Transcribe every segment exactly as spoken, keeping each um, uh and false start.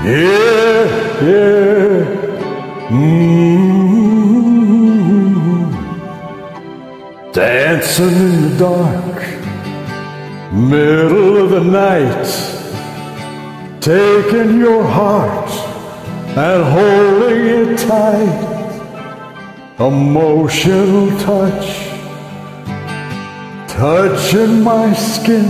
Yeah, yeah. Mm-hmm. Dancing in the dark, middle of the night, taking your heart and holding it tight. Emotional touch, touching my skin,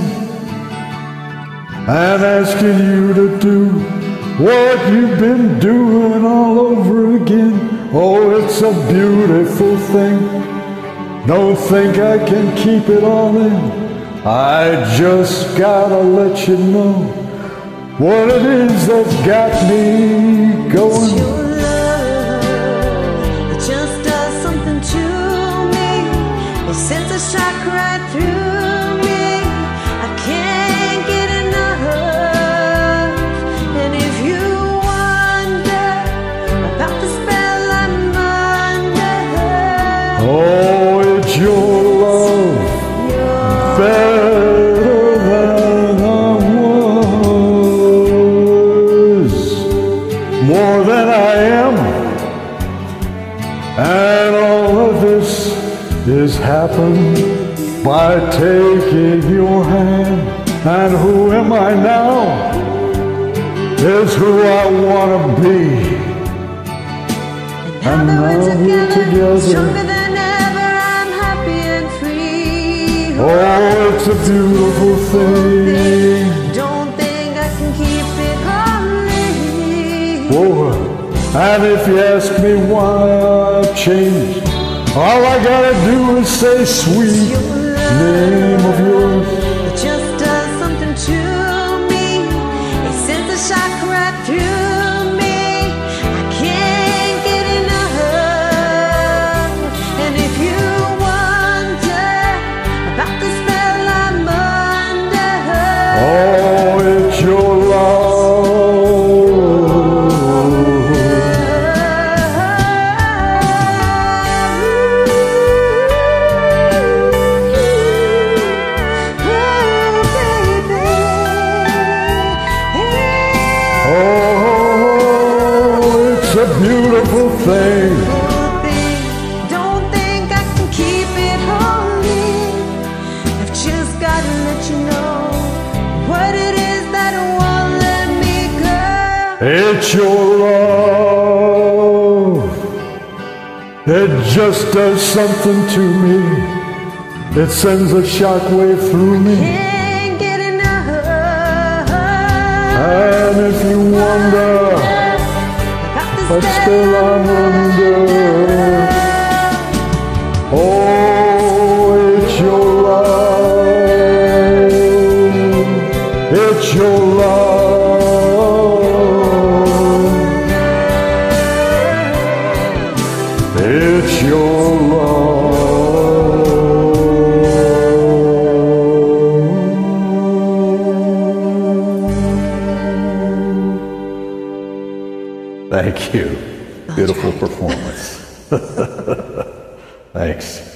and asking you to do what you've been doing all over again. Oh, it's a beautiful thing. Don't think I can keep it all in. I just gotta let you know what it is that's got me going. It's your love, it just does something to me. It sends a shock right through me. I can't get enough. And if you wonder about the spell I'm under, oh, it's your love, better than I was, more than I am. And all of this is happened by taking your hand. And who am I now? Is who I want to be. and now that we're we're together, together. stronger than ever, I'm happy and free. Oh, it's a beautiful thing. Don't think I can keep it only. Oh, and if you ask me why I've changed, all I gotta do is say sweet name of yours. It just does something to me. It sends a shock right through me. I can't get enough. And if you wonder about the spell I'm under, Oh, it's your love. Oh, it's a beautiful thing. Don't think I can keep it holy. I've just gotta let you know what it is that won't let me go. It's your love. It just does something to me. It sends a shockwave through me. Can't get enough. And if you wonder About the what spell spell I'm under, oh, it's your love. It's your love. It's your love. Thank you. Beautiful performance. Thanks.